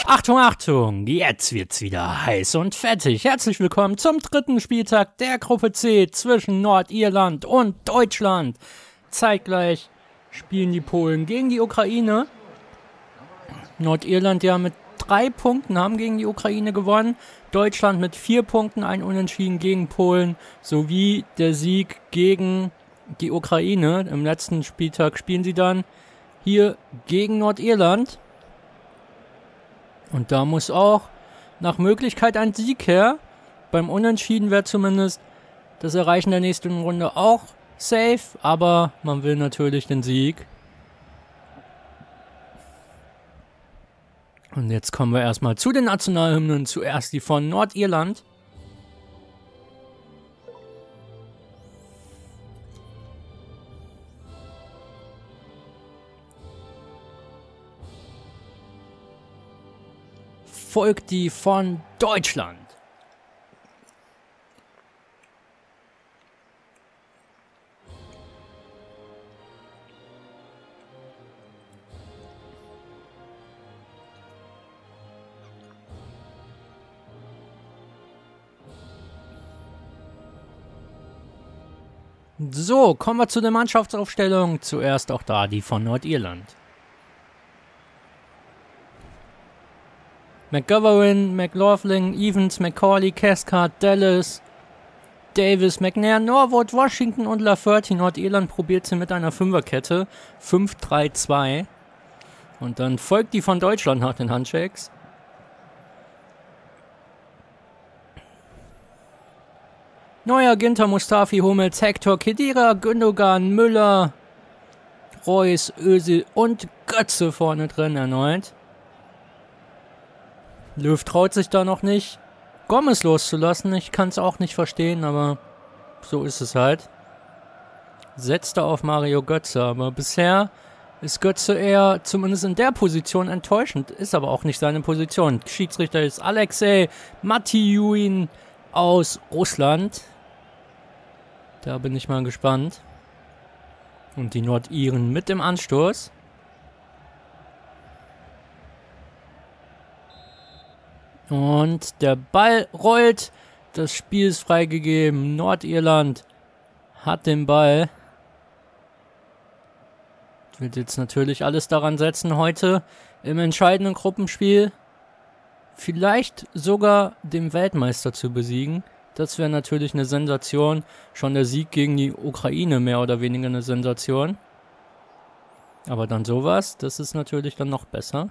Achtung, Achtung, jetzt wird's wieder heiß und fettig. Herzlich willkommen zum dritten Spieltag der Gruppe C zwischen Nordirland und Deutschland. Zeitgleich spielen die Polen gegen die Ukraine. Nordirland ja mit 3 Punkten haben gegen die Ukraine gewonnen. Deutschland mit 4 Punkten, ein Unentschieden gegen Polen sowie der Sieg gegen die Ukraine. Im letzten Spieltag spielen sie dann hier gegen Nordirland. Und da muss auch nach Möglichkeit ein Sieg her. Beim Unentschieden wäre zumindest das Erreichen der nächsten Runde auch safe, aber man will natürlich den Sieg. Und jetzt kommen wir erstmal zu den Nationalhymnen. Zuerst die von Nordirland. Folgt die von Deutschland. So, kommen wir zu der Mannschaftsaufstellung. Zuerst auch da die von Nordirland. McGovern, McLaughlin, Evans, McCauley, Cathcart, Dallas, Davis, McNair, Norwood, Washington und Lafferty. Nordirland probiert sie mit einer Fünferkette. 5-3-2. Und dann folgt die von Deutschland nach den Handshakes. Neuer, Ginter, Mustafi, Hummels, Hector, Khedira, Gündogan, Müller, Reus, Özil und Götze vorne drin erneut. Löw traut sich da noch nicht, Gomez loszulassen. Ich kann es auch nicht verstehen, aber so ist es halt. Setzt er auf Mario Götze, aber bisher ist Götze eher, zumindest in der Position, enttäuschend. Ist aber auch nicht seine Position. Schiedsrichter ist Alexei Matijuin aus Russland. Da bin ich mal gespannt. Und die Nordiren mit dem Anstoß. Und der Ball rollt. Das Spiel ist freigegeben. Nordirland hat den Ball. Wird jetzt natürlich alles daran setzen, heute im entscheidenden Gruppenspiel vielleicht sogar den Weltmeister zu besiegen. Das wäre natürlich eine Sensation. Schon der Sieg gegen die Ukraine mehr oder weniger eine Sensation. Aber dann sowas, das ist natürlich dann noch besser.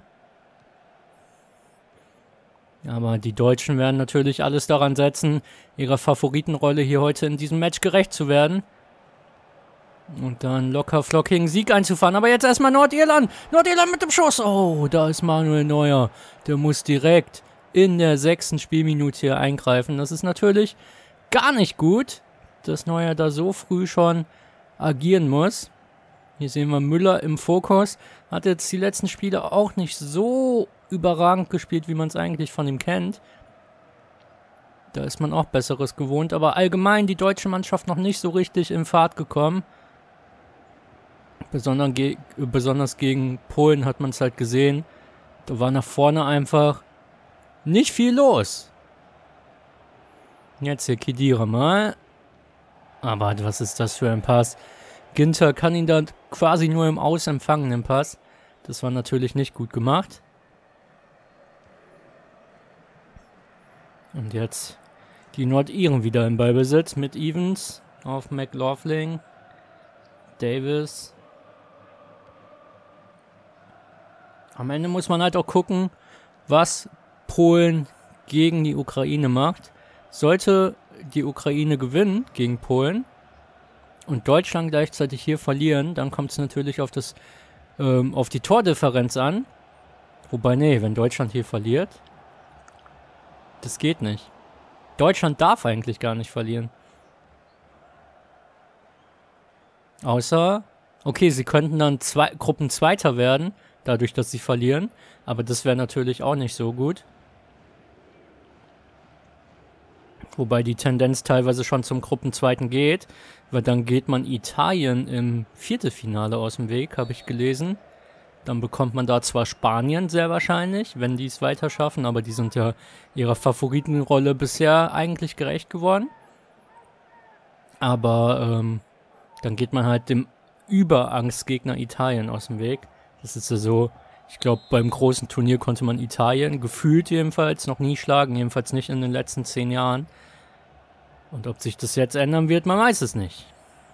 Aber die Deutschen werden natürlich alles daran setzen, ihrer Favoritenrolle hier heute in diesem Match gerecht zu werden. Und dann locker flockigen Sieg einzufahren. Aber jetzt erstmal Nordirland. Nordirland mit dem Schuss. Oh, da ist Manuel Neuer. Der muss direkt in der 6. Spielminute hier eingreifen. Das ist natürlich gar nicht gut, dass Neuer da so früh schon agieren muss. Hier sehen wir Müller im Fokus. Hat jetzt die letzten Spiele auch nicht so überragend gespielt, wie man es eigentlich von ihm kennt. Da ist man auch Besseres gewohnt. Aber allgemein die deutsche Mannschaft noch nicht so richtig in Fahrt gekommen. Besonders gegen Polen hat man es halt gesehen. Da war nach vorne einfach nicht viel los. Jetzt hier Khedira mal. Aber was ist das für ein Pass? Ginter kann ihn dann quasi nur im Aus empfangen, den Pass. Das war natürlich nicht gut gemacht. Und jetzt die Nordiren wieder im Ballbesitz mit Evans auf McLaughlin, Davis. Am Ende muss man halt auch gucken, was Polen gegen die Ukraine macht. Sollte die Ukraine gewinnen gegen Polen und Deutschland gleichzeitig hier verlieren, dann kommt es natürlich auf die Tordifferenz an. Wobei, nee, wenn Deutschland hier verliert, das geht nicht. Deutschland darf eigentlich gar nicht verlieren. Außer, okay, sie könnten dann Gruppenzweiter werden, dadurch, dass sie verlieren. Aber das wäre natürlich auch nicht so gut. Wobei die Tendenz teilweise schon zum Gruppenzweiten geht. Weil dann geht man Italien im Viertelfinale aus dem Weg, habe ich gelesen. Dann bekommt man da zwar Spanien sehr wahrscheinlich, wenn die es weiter schaffen, aber die sind ja ihrer Favoritenrolle bisher eigentlich gerecht geworden. Aber dann geht man halt dem Überangstgegner Italien aus dem Weg. Das ist ja so, ich glaube, beim großen Turnier konnte man Italien gefühlt jedenfalls noch nie schlagen, jedenfalls nicht in den letzten 10 Jahren. Und ob sich das jetzt ändern wird, man weiß es nicht.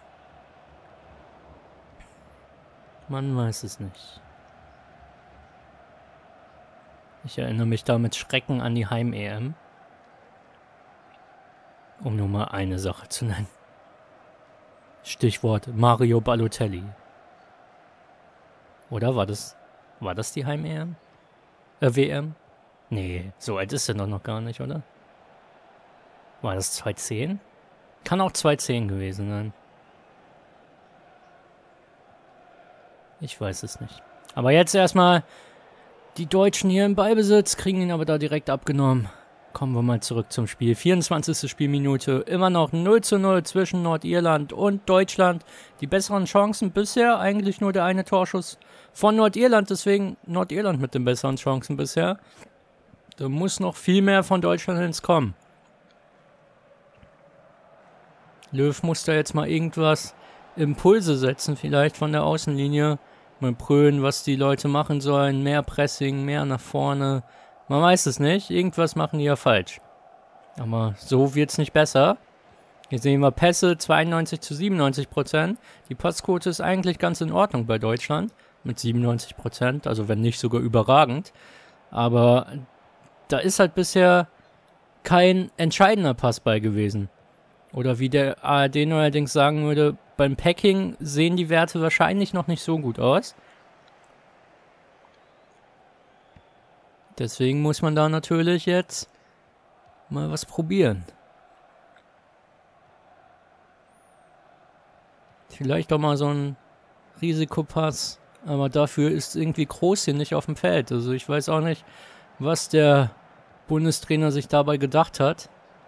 Man weiß es nicht. Ich erinnere mich da mit Schrecken an die Heim-EM. Um nur mal eine Sache zu nennen. Stichwort Mario Balotelli. Oder war das die Heim-EM? WM? Nee, so alt ist er doch noch gar nicht, oder? War das 2010? Kann auch 2010 gewesen sein. Ich weiß es nicht. Aber jetzt erstmal die Deutschen hier im Ballbesitz, kriegen ihn aber da direkt abgenommen. Kommen wir mal zurück zum Spiel. 24. Spielminute, immer noch 0:0 zwischen Nordirland und Deutschland. Die besseren Chancen bisher, eigentlich nur der eine Torschuss von Nordirland, deswegen Nordirland mit den besseren Chancen bisher. Da muss noch viel mehr von Deutschland ins kommen. Löw muss da jetzt mal irgendwas Impulse setzen, vielleicht von der Außenlinie. Mal prüfen, was die Leute machen sollen. Mehr Pressing, mehr nach vorne. Man weiß es nicht. Irgendwas machen die ja falsch. Aber so wird es nicht besser. Hier sehen wir Pässe 92:97%. Die Passquote ist eigentlich ganz in Ordnung bei Deutschland. Mit 97%. Also wenn nicht sogar überragend. Aber da ist halt bisher kein entscheidender Pass bei gewesen. Oder wie der ARD neuerdings sagen würde, beim Packing sehen die Werte wahrscheinlich noch nicht so gut aus. Deswegen muss man da natürlich jetzt mal was probieren. Vielleicht auch mal so ein Risikopass, aber dafür ist irgendwie Kroos hier nicht auf dem Feld. Also ich weiß auch nicht, was der Bundestrainer sich dabei gedacht hat.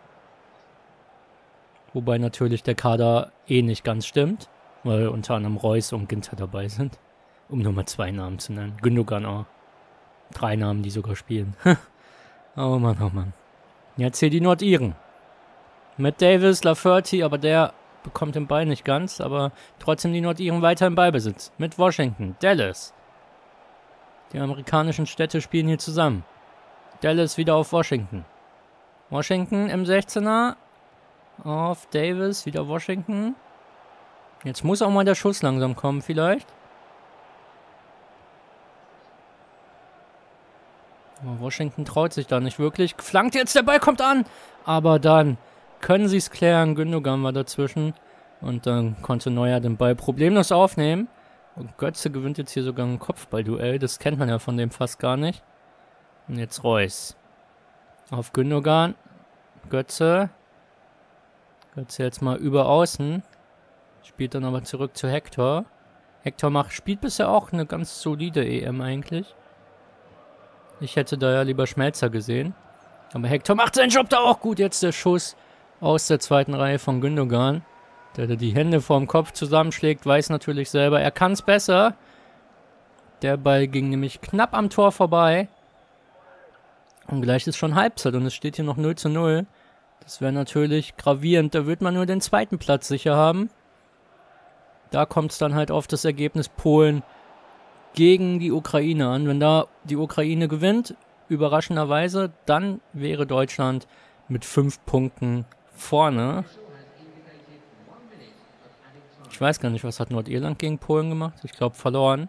Wobei natürlich der Kader nicht ganz stimmt, weil unter anderem Reus und Ginter dabei sind. Um nur mal 2 Namen zu nennen. Gündogan auch. 3 Namen, die sogar spielen. Oh Mann, oh Mann. Jetzt hier die Nordiren. Mit Davis, Lafferty, aber der bekommt den Ball nicht ganz, aber trotzdem die Nordiren weiter im Ballbesitz. Mit Washington, Dallas. Die amerikanischen Städte spielen hier zusammen. Dallas wieder auf Washington. Washington im 16er. Auf Davis, wieder Washington. Jetzt muss auch mal der Schuss langsam kommen vielleicht. Aber Washington traut sich da nicht wirklich. Flankt jetzt, der Ball kommt an. Aber dann können sie es klären. Gündogan war dazwischen. Und dann konnte Neuer den Ball problemlos aufnehmen. Und Götze gewinnt jetzt hier sogar ein Kopfballduell. Das kennt man ja von dem fast gar nicht. Und jetzt Reus. Auf Gündogan. Götze. Götze jetzt mal über außen. Spielt dann aber zurück zu Hector. Hector spielt bisher auch eine ganz solide EM eigentlich. Ich hätte da ja lieber Schmelzer gesehen. Aber Hector macht seinen Job da auch gut. Jetzt der Schuss aus der zweiten Reihe von Gündogan. Der die Hände vorm Kopf zusammenschlägt, weiß natürlich selber, er kann es besser. Der Ball ging nämlich knapp am Tor vorbei. Und gleich ist schon Halbzeit und es steht hier noch 0:0. Das wäre natürlich gravierend. Da wird man nur den zweiten Platz sicher haben. Da kommt es dann halt auf das Ergebnis Polen gegen die Ukraine an. Wenn da die Ukraine gewinnt, überraschenderweise, dann wäre Deutschland mit 5 Punkten vorne. Ich weiß gar nicht, was hat Nordirland gegen Polen gemacht? Ich glaube, verloren.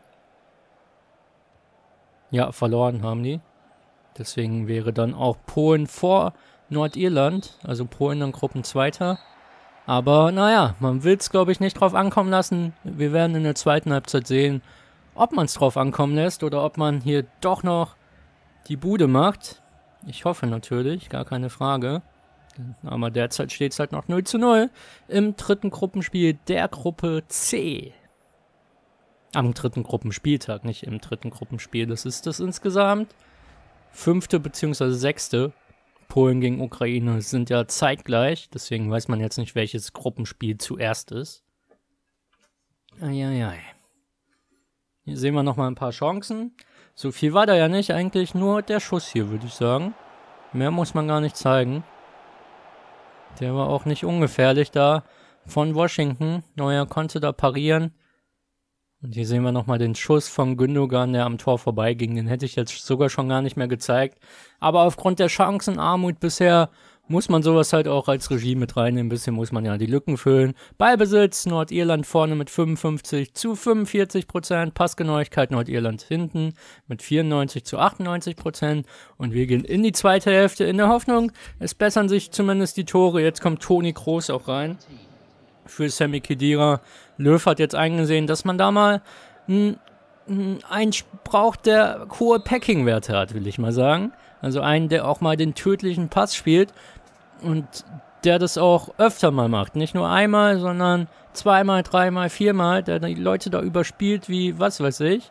Ja, verloren haben die. Deswegen wäre dann auch Polen vor Nordirland, also Polen dann Gruppenzweiter. Aber naja, man will es, glaube ich, nicht drauf ankommen lassen. Wir werden in der zweiten Halbzeit sehen, ob man es drauf ankommen lässt oder ob man hier doch noch die Bude macht. Ich hoffe natürlich, gar keine Frage. Aber derzeit steht es halt noch 0:0 im dritten Gruppenspiel der Gruppe C. Am dritten Gruppenspieltag, nicht im dritten Gruppenspiel. Das ist das insgesamt 5. bzw. 6. Polen gegen Ukraine sind ja zeitgleich. Deswegen weiß man jetzt nicht, welches Gruppenspiel zuerst ist. Eieiei. Hier sehen wir nochmal ein paar Chancen. So viel war da ja nicht, eigentlich nur der Schuss hier, würde ich sagen. Mehr muss man gar nicht zeigen. Der war auch nicht ungefährlich da von Washington. Neuer konnte da parieren. Und hier sehen wir nochmal den Schuss von Gündogan, der am Tor vorbeiging. Den hätte ich jetzt sogar schon gar nicht mehr gezeigt. Aber aufgrund der Chancenarmut bisher muss man sowas halt auch als Regie mit reinnehmen. Ein bisschen muss man ja die Lücken füllen. Ballbesitz, Nordirland vorne mit 55 zu 45%. Passgenauigkeit, Nordirland hinten mit 94 zu 98%. Und wir gehen in die zweite Hälfte in der Hoffnung, es bessern sich zumindest die Tore. Jetzt kommt Toni Kroos auch rein für Sami Khedira. Löw hat jetzt eingesehen, dass man da mal einen braucht, der hohe Packing-Werte hat, will ich mal sagen. Also einen, der auch mal den tödlichen Pass spielt und der das auch öfter mal macht. Nicht nur einmal, sondern zweimal, dreimal, viermal, der die Leute da überspielt wie was weiß ich.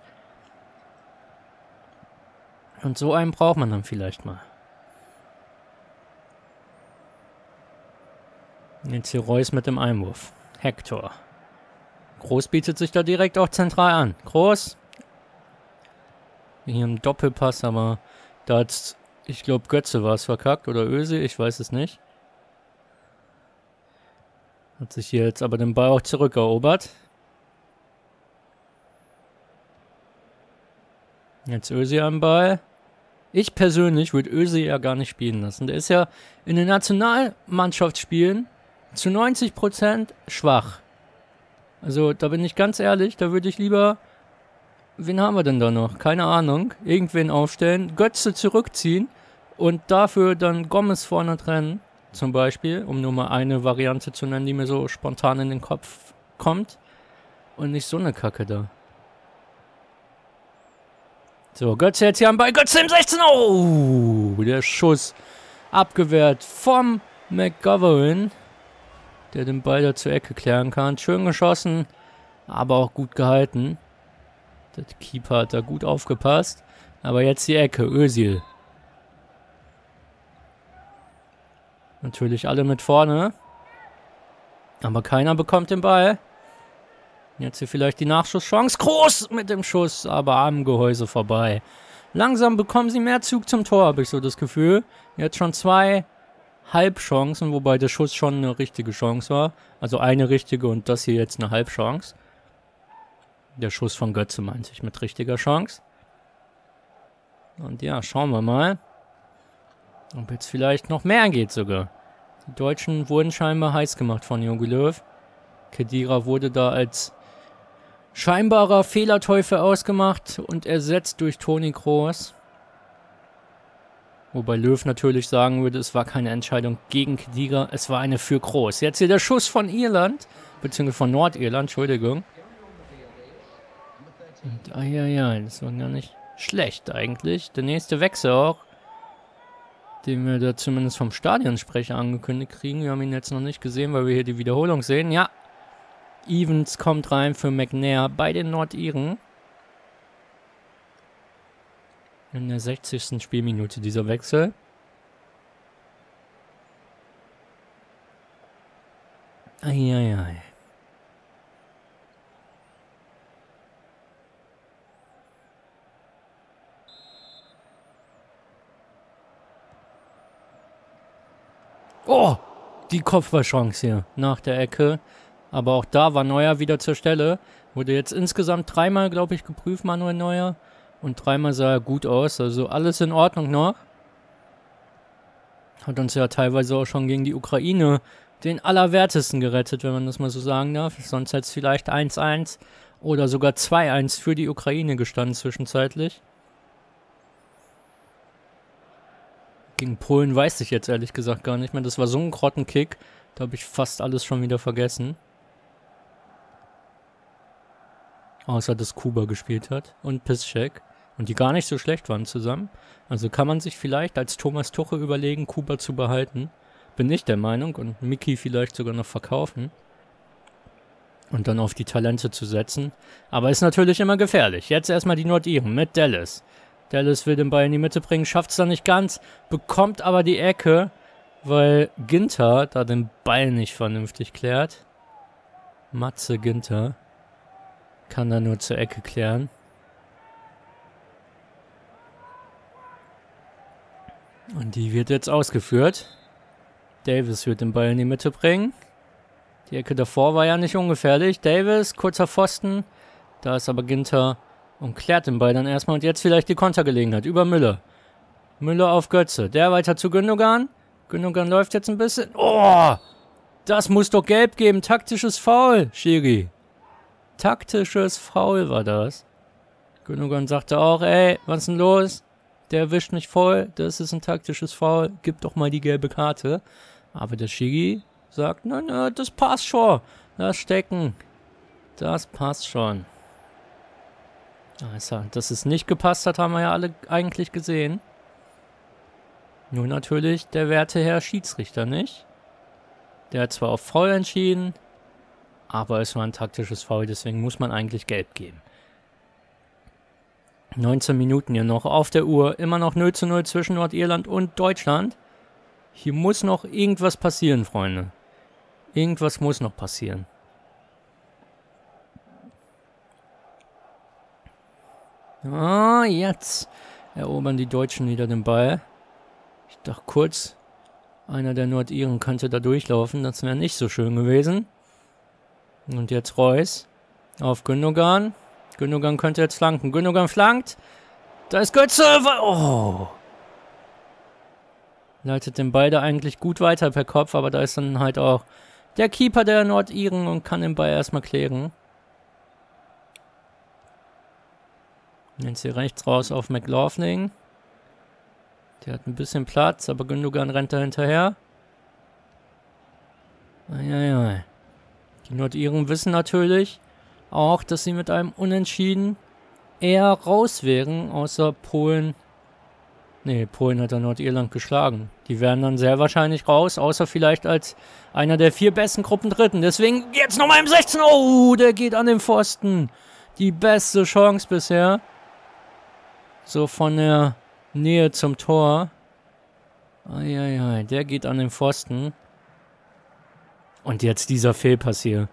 Und so einen braucht man dann vielleicht mal. Jetzt hier Reus mit dem Einwurf. Hector. Groß bietet sich da direkt auch zentral an. Groß. Hier ein Doppelpass, aber da hat, ich glaube, Götze war es verkackt oder Özil, ich weiß es nicht. Hat sich hier jetzt aber den Ball auch zurückerobert. Jetzt Özil am Ball. Ich persönlich würde Özil ja gar nicht spielen lassen. Der ist ja in den Nationalmannschaftsspielen zu 90% schwach. Also da bin ich ganz ehrlich, da würde ich lieber, wen haben wir denn da noch? Keine Ahnung. Irgendwen aufstellen, Götze zurückziehen und dafür dann Gomez vorne trennen, zum Beispiel, um nur mal eine Variante zu nennen, die mir so spontan in den Kopf kommt. Und nicht so eine Kacke da. So, Götze jetzt hier am Ball. Götze im 16. Oh, der Schuss abgewehrt vom McGovern, der den Ball da zur Ecke klären kann. Schön geschossen, aber auch gut gehalten. Der Keeper hat da gut aufgepasst. Aber jetzt die Ecke, Özil. Natürlich alle mit vorne. Aber keiner bekommt den Ball. Jetzt hier vielleicht die Nachschusschance. Groß mit dem Schuss, aber am Gehäuse vorbei. Langsam bekommen sie mehr Zug zum Tor, habe ich so das Gefühl. Jetzt schon 2 Halbchancen, wobei der Schuss schon eine richtige Chance war. Also eine richtige und das hier jetzt eine Halbchance. Der Schuss von Götze meinte ich mit richtiger Chance. Und ja, schauen wir mal, ob jetzt vielleicht noch mehr geht sogar. Die Deutschen wurden scheinbar heiß gemacht von Jogi Löw. Khedira wurde da als scheinbarer Fehlerteufel ausgemacht und ersetzt durch Toni Kroos. Wobei Löw natürlich sagen würde, es war keine Entscheidung gegen Khedira, es war eine für Kroos. Jetzt hier der Schuss von Irland, beziehungsweise von Nordirland, Entschuldigung. Und das war gar nicht schlecht eigentlich. Der nächste Wechsel auch, den wir da zumindest vom Stadionsprecher angekündigt kriegen. Wir haben ihn jetzt noch nicht gesehen, weil wir hier die Wiederholung sehen. Ja, Evans kommt rein für McNair bei den Nordiren. In der 60. Spielminute dieser Wechsel. Eieiei. Oh, die Kopfballchance hier nach der Ecke. Aber auch da war Neuer wieder zur Stelle. Wurde jetzt insgesamt 3-mal, glaube ich, geprüft, Manuel Neuer. Und 3-mal sah er gut aus. Also alles in Ordnung noch. Hat uns ja teilweise auch schon gegen die Ukraine den Allerwertesten gerettet, wenn man das mal so sagen darf. Sonst hätte es vielleicht 1-1 oder sogar 2-1 für die Ukraine gestanden zwischenzeitlich. Gegen Polen weiß ich jetzt ehrlich gesagt gar nicht mehr. Das war so ein Grottenkick. Da habe ich fast alles schon wieder vergessen. Außer, dass Kuba gespielt hat und Piszczek. Und die gar nicht so schlecht waren zusammen. Also kann man sich vielleicht als Thomas Tuchel überlegen, Kuba zu behalten. Bin ich der Meinung. Und Mickey vielleicht sogar noch verkaufen. Und dann auf die Talente zu setzen. Aber ist natürlich immer gefährlich. Jetzt erstmal die Nordiren mit Dallas. Dallas will den Ball in die Mitte bringen, schafft es dann nicht ganz. Bekommt aber die Ecke, weil Ginter da den Ball nicht vernünftig klärt. Matze Ginter kann da nur zur Ecke klären. Und die wird jetzt ausgeführt. Davis wird den Ball in die Mitte bringen. Die Ecke davor war ja nicht ungefährlich. Davis, kurzer Pfosten. Da ist aber Ginter und klärt den Ball dann erstmal. Und jetzt vielleicht die Kontergelegenheit über Müller. Müller auf Götze. Der weiter zu Gündogan. Gündogan läuft jetzt ein bisschen. Oh! Das muss doch gelb geben. Taktisches Foul, Schiri. Taktisches Foul war das. Gündogan sagte auch, ey, was ist denn los? Der erwischt mich voll. Das ist ein taktisches Foul. Gib doch mal die gelbe Karte. Aber der Schiri sagt, nein, das passt schon. Lass stecken. Das passt schon. Also, dass es nicht gepasst hat, haben wir ja alle eigentlich gesehen. Nur natürlich der Werteherr Schiedsrichter nicht. Der hat zwar auf Foul entschieden, aber es war ein taktisches Foul, deswegen muss man eigentlich gelb geben. 19 Minuten hier noch auf der Uhr, immer noch 0:0 zwischen Nordirland und Deutschland. Hier muss noch irgendwas passieren, Freunde. Irgendwas muss noch passieren. Ah, jetzt erobern die Deutschen wieder den Ball. Ich dachte kurz, einer der Nordiren könnte da durchlaufen. Das wäre nicht so schön gewesen. Und jetzt Reus auf Gündogan. Gündogan könnte jetzt flanken. Gündogan flankt. Da ist Götze. Oh. Leitet den Ball da eigentlich gut weiter per Kopf. Aber da ist dann halt auch der Keeper der Nordiren und kann den Ball erstmal klären. Jetzt hier rechts raus auf McLaughlin. Der hat ein bisschen Platz, aber Gündogan rennt da hinterher. Eieiei. Die Nordiren wissen natürlich auch, dass sie mit einem Unentschieden eher raus wären, außer Polen. Nee, Polen hat ja Nordirland geschlagen. Die wären dann sehr wahrscheinlich raus, außer vielleicht als einer der 4 besten Gruppendritten. Deswegen jetzt nochmal im 16. Oh, der geht an den Pfosten. Die beste Chance bisher. So von der Nähe zum Tor. Eieiei, der geht an den Pfosten. Und jetzt dieser Fehlpass hier.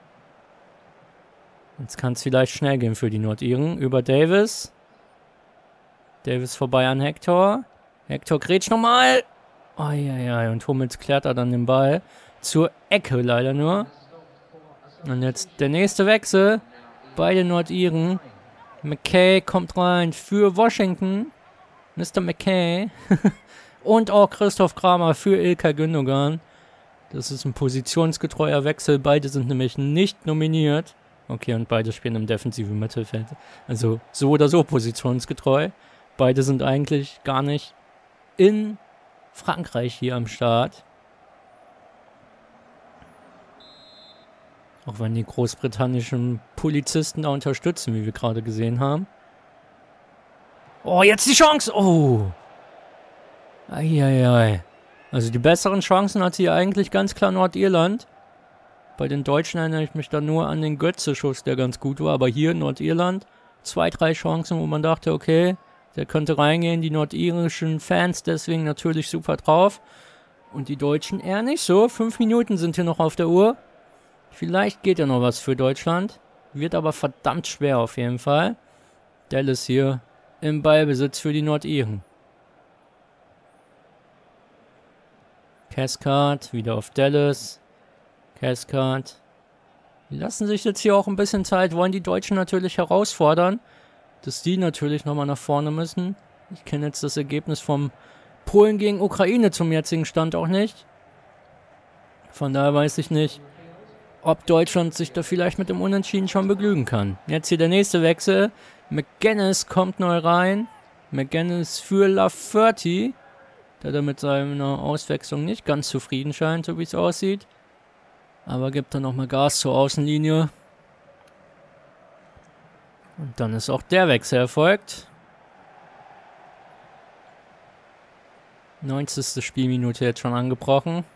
Jetzt kann es vielleicht schnell gehen für die Nordiren. Über Davis. Davis vorbei an Hector. Hector grätscht nochmal. Eieiei, und Hummels klärt er dann den Ball. Zur Ecke leider nur. Und jetzt der nächste Wechsel. Bei den Nordiren. McKay kommt rein für Washington. Mr. McKay. Und auch Christoph Kramer für Ilkay Gündogan. Das ist ein positionsgetreuer Wechsel. Beide sind nämlich nicht nominiert. Okay, und beide spielen im defensiven Mittelfeld. Also so oder so positionsgetreu. Beide sind eigentlich gar nicht in Frankreich hier am Start. Auch wenn die großbritannischen Polizisten da unterstützen, wie wir gerade gesehen haben. Oh, jetzt die Chance! Oh! Eieiei. Also die besseren Chancen hat hier eigentlich ganz klar Nordirland. Bei den Deutschen erinnere ich mich da nur an den Götze-Schuss, der ganz gut war. Aber hier in Nordirland 2, 3 Chancen, wo man dachte, okay, der könnte reingehen. Die nordirischen Fans deswegen natürlich super drauf. Und die Deutschen eher nicht so. 5 Minuten sind hier noch auf der Uhr. Vielleicht geht ja noch was für Deutschland. Wird aber verdammt schwer auf jeden Fall. Dallas hier im Ballbesitz für die Nordiren. Cathcart wieder auf Dallas. Cathcart. Die lassen sich jetzt hier auch ein bisschen Zeit. Wollen die Deutschen natürlich herausfordern. Dass die natürlich nochmal nach vorne müssen. Ich kenne jetzt das Ergebnis vom Polen gegen Ukraine zum jetzigen Stand auch nicht. Von daher weiß ich nicht, ob Deutschland sich da vielleicht mit dem Unentschieden schon begnügen kann. Jetzt hier der nächste Wechsel. McGuinness kommt neu rein. McGuinness für Lafferty, der da mit seiner Auswechslung nicht ganz zufrieden scheint, so wie es aussieht. Aber gibt dann nochmal Gas zur Außenlinie. Und dann ist auch der Wechsel erfolgt. 90. Spielminute jetzt schon angebrochen.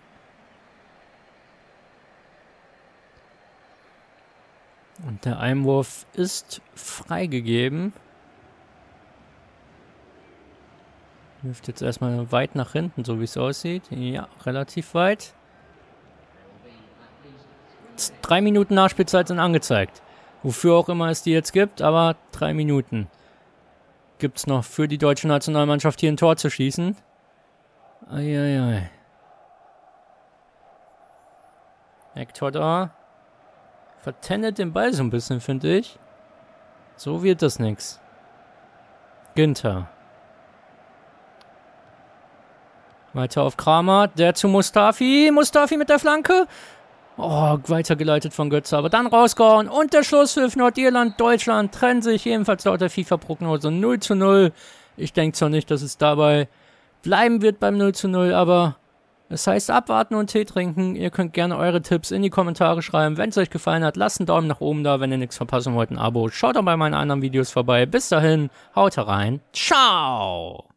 Und der Einwurf ist freigegeben. Wirft jetzt erstmal weit nach hinten, so wie es aussieht. Ja, relativ weit. 3 Minuten Nachspielzeit sind angezeigt. Wofür auch immer es die jetzt gibt, aber 3 Minuten gibt es noch für die deutsche Nationalmannschaft hier ein Tor zu schießen. Eieiei. Hector da. Vertendet den Ball so ein bisschen, finde ich. So wird das nix. Günther. Weiter auf Kramer. Der zu Mustafi. Mustafi mit der Flanke. Oh, weitergeleitet von Götze. Aber dann rausgehauen. Und der Schlusspfiff. Nordirland, Deutschland trennen sich ebenfalls laut der FIFA-Prognose 0:0. Ich denke zwar nicht, dass es dabei bleiben wird beim 0:0, aber es heißt abwarten und Tee trinken. Ihr könnt gerne eure Tipps in die Kommentare schreiben. Wenn es euch gefallen hat, lasst einen Daumen nach oben da. Wenn ihr nichts verpassen wollt, ein Abo. Schaut auch bei meinen anderen Videos vorbei. Bis dahin, haut rein. Ciao!